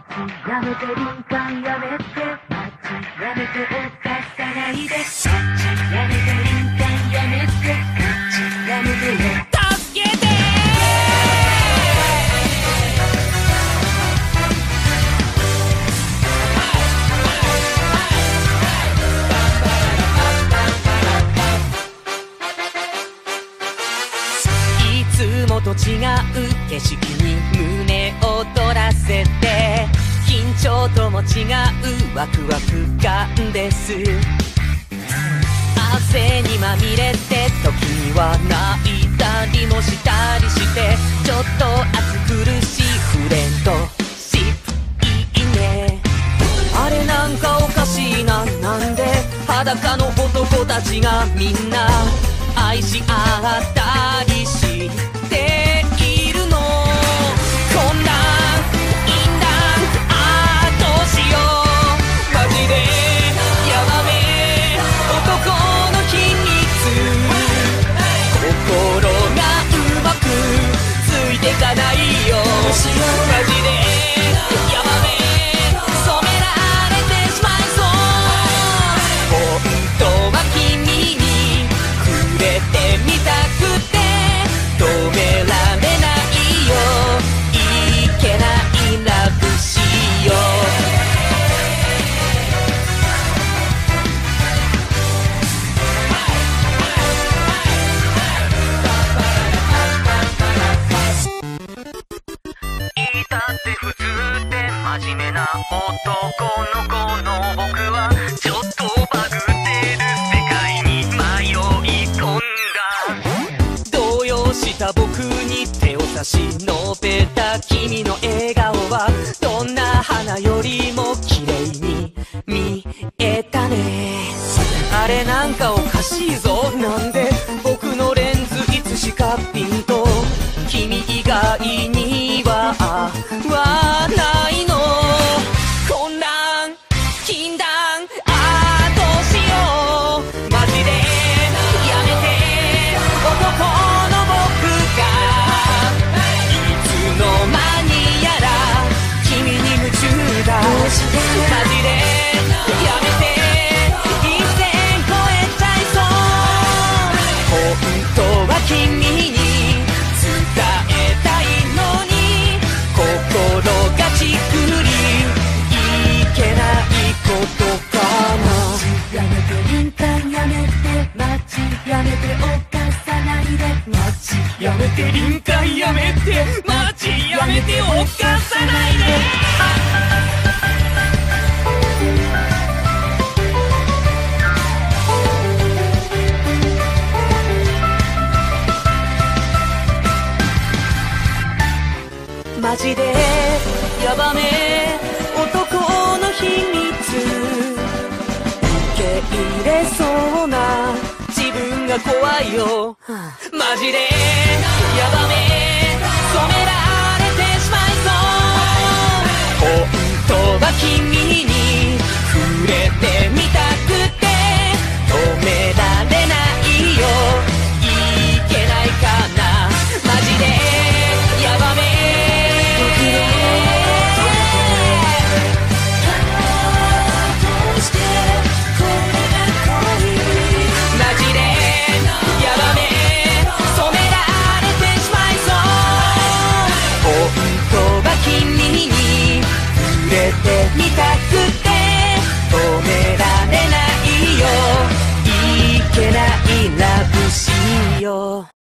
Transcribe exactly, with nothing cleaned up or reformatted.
やめて敏感やめてマッチやめて犯さないでマッチやめて敏感やめてマッチやめてよ助けていつもと違う景色に胸を取らせて緊張とも違うワクワク感です汗にまみれて時には泣いたりもしたりしてちょっと暑苦しいフレンドシップいいねあれなんかおかしいななんで裸の男たちがみんな愛し合ったりしているのこんなんいいんだあーどうしようマジでヤバめ男の秘密心がうまくついてかないよマジでヤバめ染められてしまいそう本当は君にくれてみたくて止められないよいけないラブしよいたって普通って真面目な男の子の僕はちょっとバグってる世界に迷い込んだ動揺した僕に手を差し伸べた君の笑顔はどんな花よりも綺麗に見えたねあれなんかおかしいぞなんで僕のレンズいつしかピンと君以外には合わないのこんなん禁断あーどうしようマジでやめて男の僕がいつの間にやら君に夢中だマジでやめて一線越えちゃいそう本当は君に伝えたいのに心がちくりいけないことかなやめて敏感やめてマッチやめて犯さないでマッチやめて敏感やめてマッチやめて犯さないでマジでヤバめ男の秘密受け入れそうな自分が怖いよマジでヤバめ染められてしまいそう本当は君に触れてみたくて止められないよいけないかなマジでヤバめ見たくて止められないよいけないラブしよう